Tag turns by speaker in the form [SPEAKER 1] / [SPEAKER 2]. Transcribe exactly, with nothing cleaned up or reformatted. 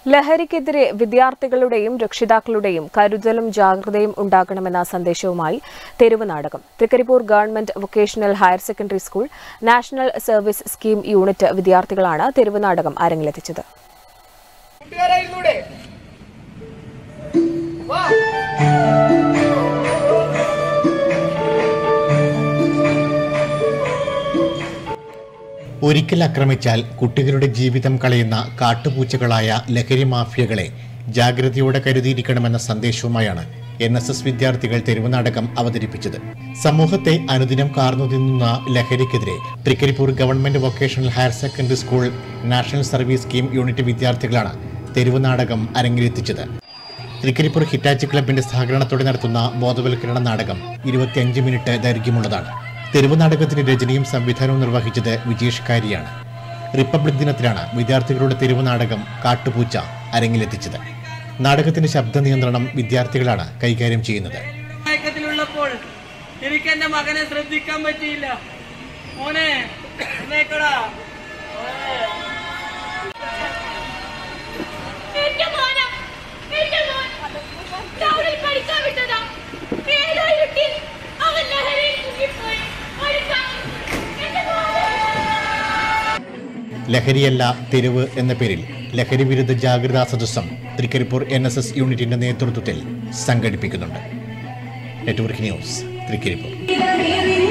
[SPEAKER 1] ലഹരിക്കെതിരെ വിദ്യാർത്ഥികളുടെയും രക്ഷിതാക്കളുടെയും കരുതലും ജാഗ്രതയും ഉണ്ടാകണമെന്ന സന്ദേശവുമായി തെരുവ് നാടകം. Trikaripur government vocational higher secondary school national service scheme unit വിദ്യാർത്ഥികളാണ് തെരുവ് നാടകം അരങ്ങിലെത്തിച്ചത്.
[SPEAKER 2] ഒരിക്കൽ ആക്രമിച്ചാൽ കുട്ടികളുടെ ജീവിതം കളയുന്ന കാട്ടുപൂച്ചകളായ ലഹരി മാഫിയകളെ ജാഗ്രതയോടെ കരുതിയിരിക്കണമെന്ന സന്ദേശവുമായാണ് എൻ എസ് എസ് വിദ്യാർത്ഥികൾ തെരുവ് നാടകം അവതരിപ്പിച്ചത്. സമൂഹത്തെ അനുദിനം കാർന്നു തിന്നുന്ന ലഹരിക്കെതിരെ Trikaripur government vocational higher secondary school national service scheme unit വിദ്യാർത്ഥികളാണ് തെരുവ് നാടകം അരങ്ങിലെത്തിച്ചത്. തൃക്കരിപ്പൂർ ഹിറ്റാച്ചി ക്ലബിന്റെ സഹകരണത്തോടെ നടത്തുന്ന ബോധവൽക്കരണ നാടകം ഇരുപത്തിയഞ്ച് മിനിറ്റ് ദൈർഘ്യമുള്ളതാണ്. തെരുവ് നാടകത്തിന്റെ രചനയും സംവിധാനവും നിർവഹിച്ചത് വിജേഷ് കാരിയാണ്. റിപ്പബ്ലിക് ദിനത്തിലാണ് വിദ്യാർത്ഥികളുടെ തെരുവ് നാടകം കാട്ടുപൂച്ച അരങ്ങിലെത്തിച്ചത്. നാടകത്തിന്റെ ശബ്ദ നിയന്ത്രണം വിദ്യാർത്ഥികളാണ് കൈകാര്യം ചെയ്യുന്നത്.
[SPEAKER 3] എനിക്ക് എന്റെ മകനെ ശ്രദ്ധിക്കാൻ പറ്റിയില്ല. മോനെ
[SPEAKER 2] ലഹരിയല്ല തെരുവ് എന്ന പേരിൽ ലഹരി വിരുദ്ധ ജാഗ്രതാ സദസ്സം തൃക്കരിപ്പൂർ എൻ എസ് എസ് യൂണിറ്റിന്റെ നേതൃത്വത്തിൽ സംഘടിപ്പിക്കുന്നുണ്ട്. Network news, Trikaripur.